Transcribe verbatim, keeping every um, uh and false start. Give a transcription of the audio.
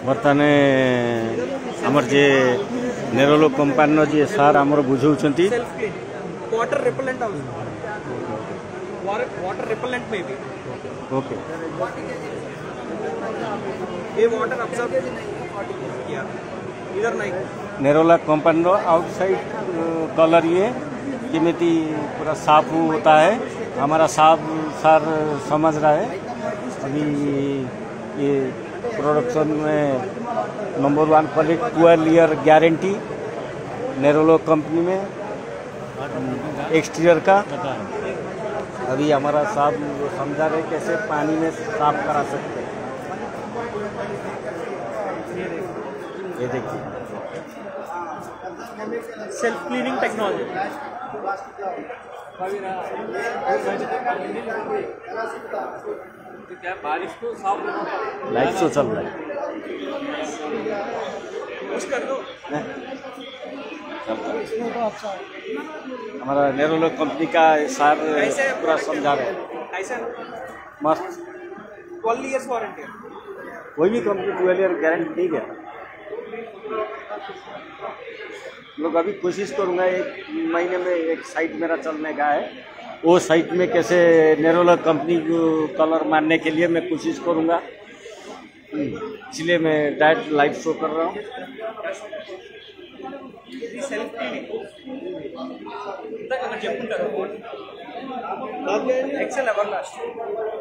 बर्तने आमर जे नेरोलो कंपानी जे सार आमर बुझाउछंती वाटर रिपेलेंट वाटर रिपेलेंट में भी ओके ये वाटर ऑब्जर्व किया इधर नहीं नेरोला कंपानी रो आउटसाइड कलर ये किमिति पूरा साफ होता है हमारा साफ सार समझ रहा है अभी ये प्रोडक्शन में number one quality twelve year guarantee नेरोलो कंपनी में एक्सटीरियर का अभी हमारा साहब समझा रहे कैसे पानी में साफ करा सकते हैं। ये देखिए सेल्फ क्लीनिंग टेक्नोलॉजी तो क्या बारिश को साफ लाइट शो चल रहा है कर दो हमारा नेरोलो कंपनी का सार पूरा समझा रहे हैं ऐसा मस्त ट्वेल्व इयर्स वारंटी कोई भी कंपनी ट्वेल्व ईयर गारंटी नहीं है। लोग अभी कोशिश करूँगा एक महीने में एक साइट मेरा चलने का है वो साइट में कैसे नेरोला कंपनी को कलर मारने के लिए मैं कोशिश करूँगा इसलिए मैं डायरेक्ट लाइव शो कर रहा हूँ। सेल्फ क्लीनिंग చెప్పుంటారు ఎక్సెల్ ఎవర్ లాస్ట్